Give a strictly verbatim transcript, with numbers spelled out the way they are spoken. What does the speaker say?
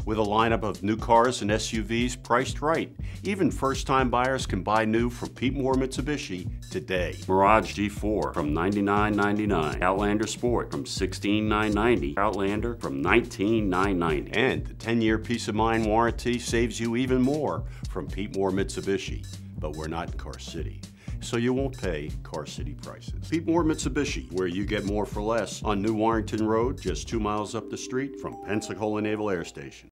with a lineup of new cars and S U Vs priced right. Even first-time buyers can buy new from Pete Moore Mitsubishi today. Mirage G four from ninety-nine ninety-nine. Outlander Sport from sixteen nine ninety. Outlander from nineteen nine ninety. And the ten-year peace of mind warranty saves you even more from Pete Moore Mitsubishi. But we're not in Car City, so you won't pay Car City prices. Pete Moore Mitsubishi, where you get more for less, on New Warrington Road, just two miles up the street from Pensacola Naval Air Station.